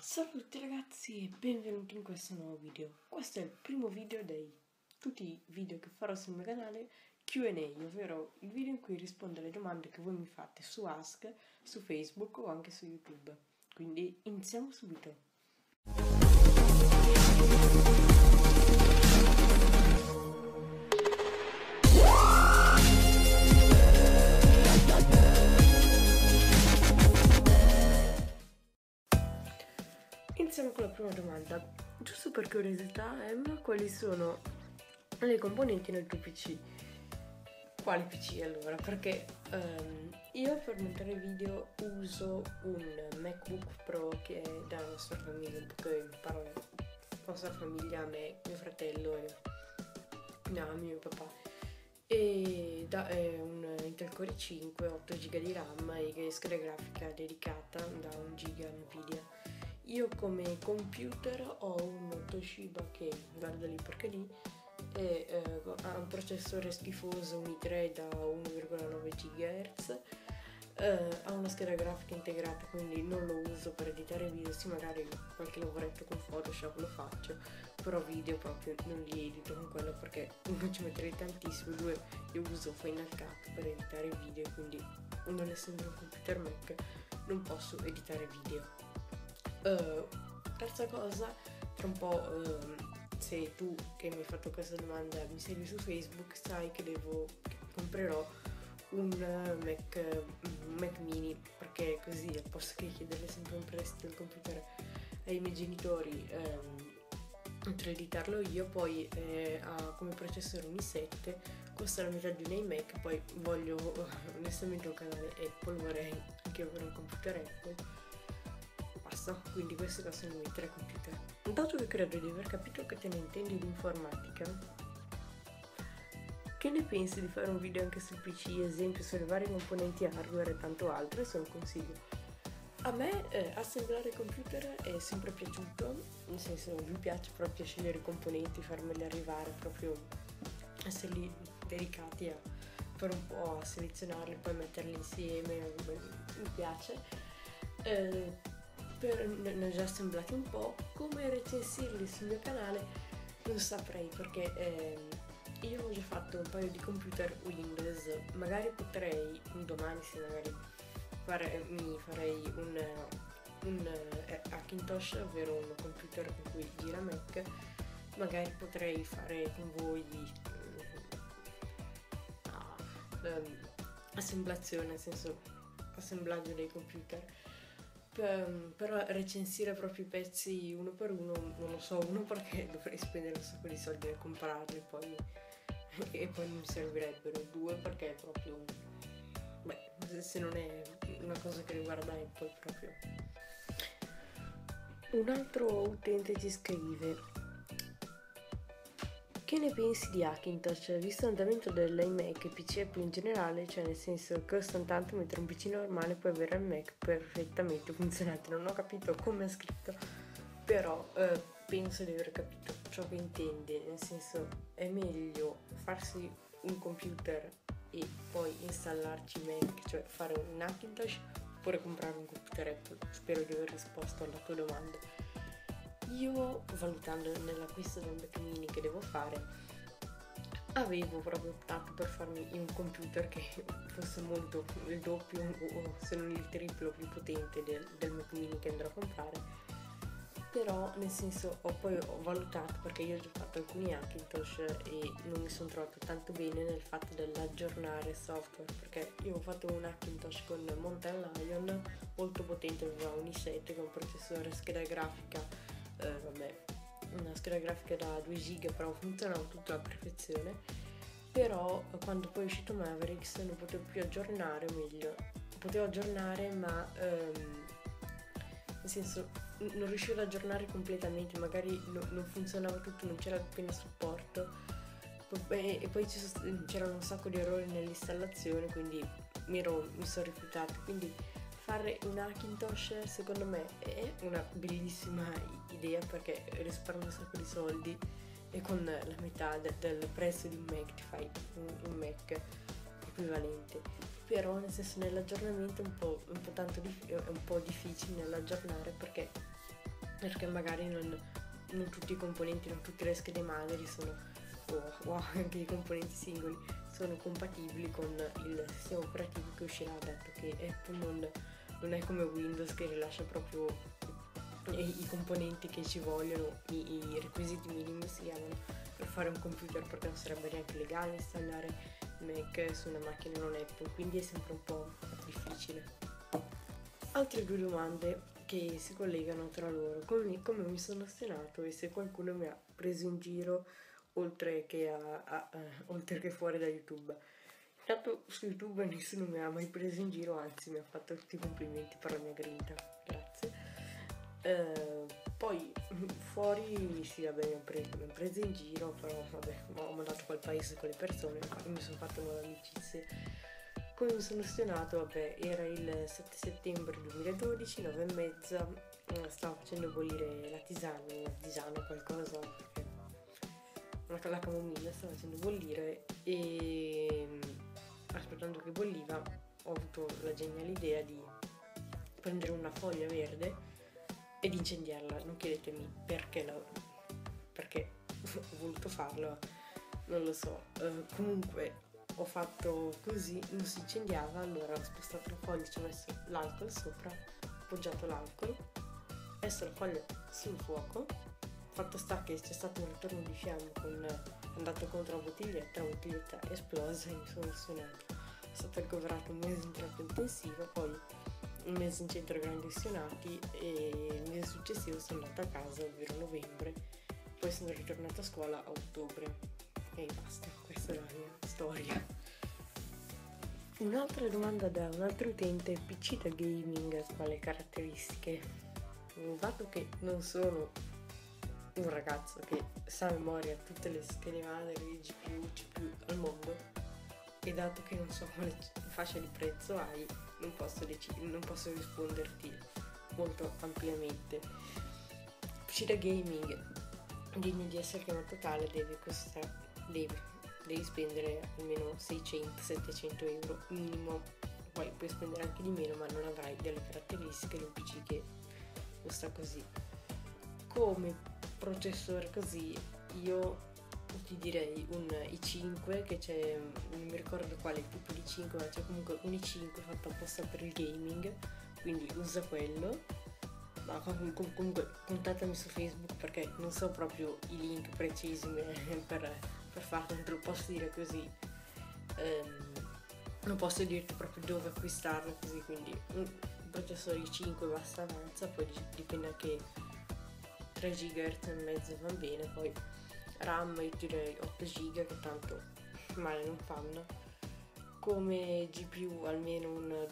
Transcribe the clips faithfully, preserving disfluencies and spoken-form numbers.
Ciao a tutti ragazzi e benvenuti in questo nuovo video. Questo è il primo video dei tutti i video che farò sul mio canale Q and A, ovvero il video in cui rispondo alle domande che voi mi fate su Ask, su Facebook o anche su YouTube. Quindi iniziamo subito. Iniziamo con la prima domanda. Giusto per curiosità, Emma, quali sono le componenti nel tuo P C? Quali P C allora? Perché um, io per montare video uso un MacBook Pro che è dalla nostra famiglia, un po' che parlo nostra famiglia, a me, mio fratello e no, mio papà. E da, è un Intel Core i cinque, otto giga di RAM e scheda grafica dedicata da un giga Nvidia. Io come computer ho un Toshiba che, guarda lì perché lì, è, eh, ha un processore schifoso, un i tre da uno virgola nove gigahertz, eh, ha una scheda grafica integrata, quindi non lo uso per editare video, sì magari qualche lavoretto con Photoshop lo faccio, però video proprio non li edito con quello perché uno ci metterei tantissimo, due io uso Final Cut per editare video, quindi non essendo un computer Mac non posso editare video. Uh, terza cosa, tra un po', uh, se tu che mi hai fatto questa domanda mi segui su Facebook, sai che devo che comprerò un uh, Mac, uh, un Mac mini, perché così al posto che chiedere sempre un prestito il computer ai miei genitori, um, potrei editarlo io. Poi eh, ha come processore un i sette, costa la metà di un iMac. Poi voglio uh, onestamente un canale Apple, vorrei anche avere un computer Apple. Basta, quindi questi sono i miei tre computer. Dato che credo di aver capito che te ne intendi di informatica, che ne pensi di fare un video anche sul P C, esempio sulle varie componenti hardware e tanto altro? E se un consiglio. A me eh, assemblare il computer è sempre piaciuto, nel senso mi piace proprio scegliere i componenti, farmeli arrivare, proprio essere lì dedicati a fare un po' a selezionarli, poi metterli insieme, mi piace. Eh, Per, ne ho già assemblati un po', come recensirli sul mio canale non saprei, perché eh, io ho già fatto un paio di computer Windows, magari potrei un domani, se magari fare, mi farei un, un eh, Hackintosh, ovvero un computer con cui gira Mac, magari potrei fare con voi uh, assemblazione, nel senso assemblaggio dei computer. Però recensire proprio i pezzi uno per uno non lo so, uno perché dovrei spendere un sacco di soldi per comprarli poi e poi non mi servirebbero, due perché è proprio, beh, se non è una cosa che riguarda Apple proprio. Un altro utente ci scrive: che ne pensi di Hackintosh? Visto l'andamento dell'iMac e P C Apple in generale, cioè nel senso che costano tanto, mentre un P C normale può avere il Mac perfettamente funzionante. Non ho capito come è scritto, però eh, penso di aver capito ciò che intende, nel senso è meglio farsi un computer e poi installarci Mac, cioè fare un Hackintosh, oppure comprare un computer Apple. Spero di aver risposto alla tua domanda. Io, valutando nell'acquisto del Mac mini che devo fare, avevo proprio optato per farmi un computer che fosse molto il doppio o se non il triplo più potente del, del Mac mini che andrò a comprare. Però nel senso ho poi ho valutato, perché io ho già fatto alcuni Hackintosh e non mi sono trovato tanto bene nel fatto dell'aggiornare software, perché io ho fatto un Hackintosh con Mountain Lion molto potente, aveva un i sette con processore, scheda grafica, Eh, vabbè, una scheda grafica da due giga, però funzionava tutto alla perfezione. Però quando poi è uscito Mavericks non potevo più aggiornare, o meglio potevo aggiornare ma ehm, nel senso non riuscivo ad aggiornare completamente, magari no, non funzionava tutto, non c'era appena supporto e, e poi c'erano un sacco di errori nell'installazione, quindi mi, ero, mi sono rifiutata. Quindi fare un Hackintosh secondo me è una bellissima idea, perché risparmi un sacco di soldi e con la metà de- del prezzo di un Mac ti fai un, un Mac equivalente. Però nel senso nell'aggiornamento è un po', un po' tanto dif- è un po' difficile nell'aggiornare, perché perché magari non, non tutti i componenti, non tutte le schede madri sono, o oh, oh, anche i componenti singoli sono compatibili con il sistema operativo che uscirà, dato che Apple non, non è come Windows che rilascia proprio i, i componenti che ci vogliono, i, i requisiti minimi si chiamano, per fare un computer, perché non sarebbe neanche legale installare Mac su una macchina non Apple, quindi è sempre un po' difficile. Altre due domande che si collegano tra loro: come, come mi sono ostenato e se qualcuno mi ha preso in giro oltre che, a, a, a, oltre che fuori da YouTube. Intanto su YouTube nessuno mi ha mai preso in giro, anzi mi ha fatto tutti i complimenti per la mia grinta, grazie. Uh, poi fuori sì, vabbè, mi ho preso, mi ho preso in giro, però vabbè, ho mandato quel paese con le persone, mi sono fatto nuove amicizie. Come mi sono ostenato? Vabbè, era il sette settembre duemiladodici, nove e mezza, stavo facendo bollire la tisana, la tisana qualcosa, perché la camomilla stavo facendo bollire e aspettando che bolliva ho avuto la geniale idea di prendere una foglia verde ed incendiarla. Non chiedetemi perché, no, perché ho voluto farlo, non lo so. Uh, comunque ho fatto così, non si incendiava, allora ho spostato la foglia, ci ho messo l'alcol sopra, ho appoggiato l'alcol, ho messo la foglia sul fuoco, fatto sta che c'è stato un ritorno di fiamma, con andato contro la bottiglietta, la bottiglietta è esplosa e mi sono suonato. È stato ricoverato un mese in terapia intensiva, poi un mese in centro grandi ustionati e il mese successivo sono andata a casa, ovvero novembre, poi sono ritornata a scuola a ottobre e basta, questa è la mia storia. Un'altra domanda da un altro utente: P C da gaming, quali caratteristiche? Dato che non sono un ragazzo che sa a memoria tutte le schede madre, G P U, C P U al mondo, e dato che non so quale fascia di prezzo hai, non posso, dec- non posso risponderti molto ampiamente. P C da gaming degno di essere chiamato tale deve costare, devi, devi spendere almeno seicento settecento euro minimo, poi puoi spendere anche di meno, ma non avrai delle caratteristiche di un P C che costa così. Come processore così io ti direi un i cinque, che c'è, non mi ricordo quale tipo di cinque, ma c'è comunque un i cinque fatto apposta per il gaming, quindi usa quello. Ma comunque contattami su Facebook, perché non so proprio i link precisi per, per farlo, non te lo posso dire così, um, non posso dirti proprio dove acquistarlo così, quindi un processore i cinque basta avanza, poi dipende anche, tre gigahertz e mezzo va bene, poi RAM io direi otto giga, che tanto male non fanno. Come G P U almeno un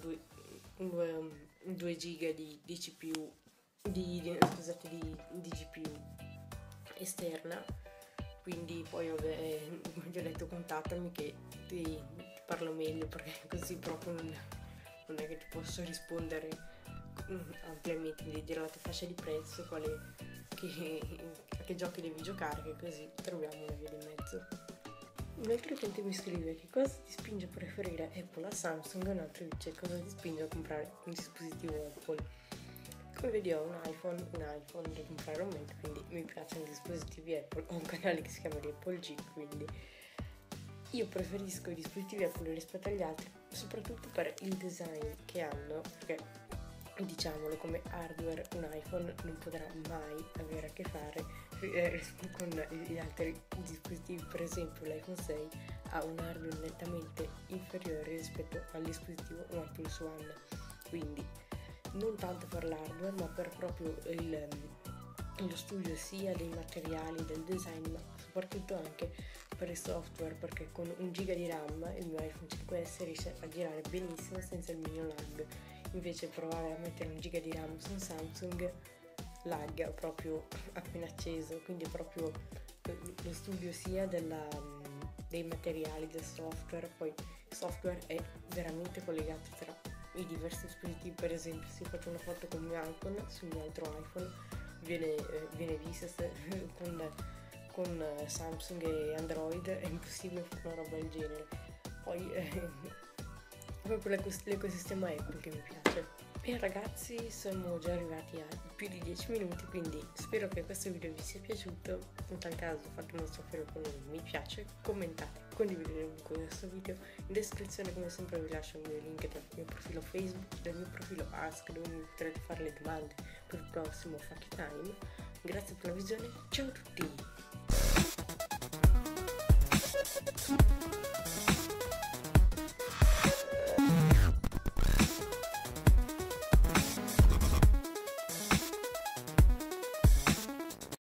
due giga di, di C P U, di, di, scusate, di, di G P U esterna, quindi poi vabbè, come ti ho detto, contattami che ti, ti parlo meglio, perché così proprio non, non è che ti posso rispondere ampiamente, di dire la tua fascia di prezzo, quale, che, a che giochi devi giocare, che così troviamo una via di mezzo. Un altro utente mi scrive: che cosa ti spinge a preferire Apple a Samsung, e un altro dice: cosa ti spinge a comprare un dispositivo Apple. Come vedi ho un iPhone, un iPhone da comprare un Mac, quindi mi piacciono i dispositivi Apple. Ho un canale che si chiama di Apple G, quindi io preferisco i dispositivi Apple rispetto agli altri, soprattutto per il design che hanno, perché diciamolo, come hardware un iPhone non potrà mai avere a che fare eh, con gli altri dispositivi. Per esempio l'iPhone sei ha un hardware nettamente inferiore rispetto al dispositivo OnePlus One, quindi non tanto per l'hardware ma per proprio il, lo studio sia dei materiali, del design, ma soprattutto anche per il software, perché con un giga di RAM il mio iPhone cinque S riesce a girare benissimo senza il minimo lag. Invece provare a mettere un giga di RAM su un Samsung lagga proprio appena acceso, quindi proprio lo studio sia della, dei materiali, del software. Poi il software è veramente collegato tra i diversi dispositivi. Per esempio se faccio una foto con il mio iPhone sul mio altro iPhone viene, eh, viene vista con, con Samsung e Android è impossibile fare una roba del genere. Poi eh, proprio l'ecosistema Apple che mi piace. E ragazzi, siamo già arrivati a più di dieci minuti, quindi spero che questo video vi sia piaciuto. In tal caso fatemelo sapere con un mi piace, commentate, condividete questo video. In descrizione come sempre vi lascio il link del mio profilo Facebook, del mio profilo Ask, dove mi potrete fare le domande per il prossimo Fuck Time. Grazie per la visione, ciao a tutti!